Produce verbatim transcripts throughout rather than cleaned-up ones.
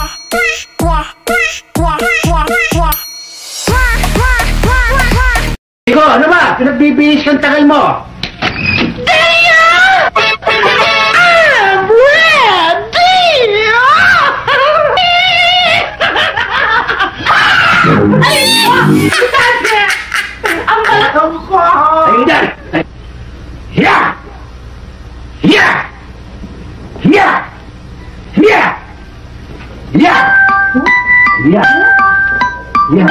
Iko, ano ba? Pinagbibihis kang tagal mo. Tia! Ah, bread! Tia! Ay! Ang balakang ko! Ay, yan! Hiya! Hiya! Hiya! Hiya! Hiya! Hiya! Hiya!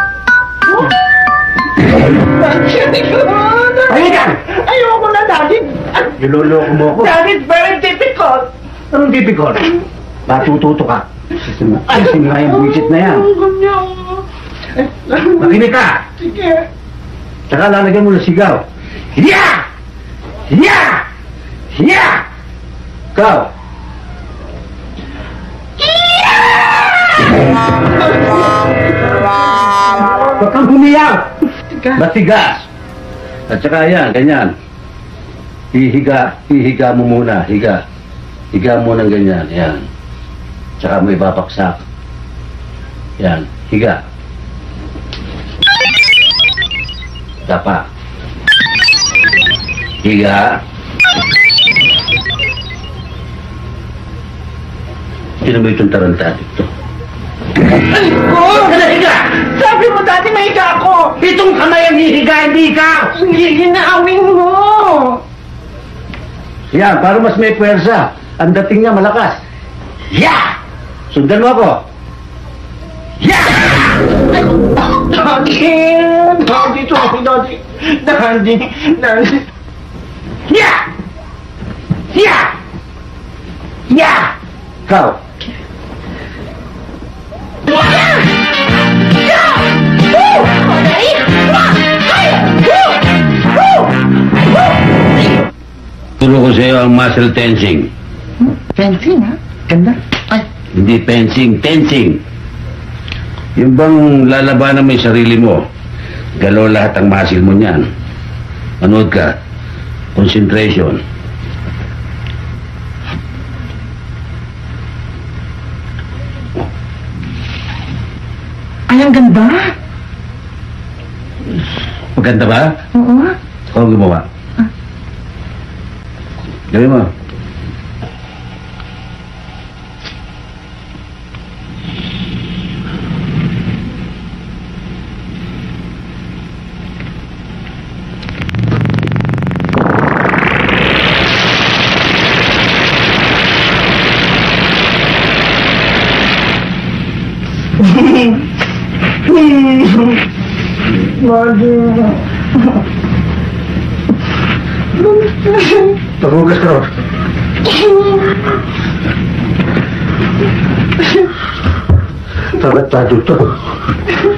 Ay, yan! Ayoko na, Daddy. Niloloko mo ako. Daddy, it's very difficult. Anong difficult? Matututo ka. Ayusin nga yung buwisit na yan. Makinig ka! Sige. Tsaka lalagyan mo ng sigaw. Hiya! Hiya! Hiya! Ikaw! Huwag kang humiyaw! Matigas! At saka yan, ganyan. Hihiga, hihiga mo muna, higa. Higa mo ng ganyan, yan. Tsaka mo ibabaksak. Yan, higa. Higa pa. Higa. Sino ba itong tarantado ito? Ay, ko! Higa! Sabi mo, Daddy, mahiga ako. Itong kamay ang hihiga, hindi ikaw! Ginawin mo. Yan, para mas may pwersa. Ang dating niya malakas. Ya! Sundan mo ako. Ya! Daddy! Daddy, sorry, Daddy. Daddy, Daddy. Ya! Ya! Ya! Ikaw. Turo ko sa iyo ang muscle tensing. Fencing, ha? Ganda. Ay. Hindi fencing, tensing. Yung bang lalabanan mo yung sarili mo, galaw lahat ang muscle mo niyan. Manood ka. Concentration. Ay, ang ganda. Maganda ba? Oo. Ikaw ang gumawa. Ah. Gawin mo. Paghugas ka ron. Tagat-tado to.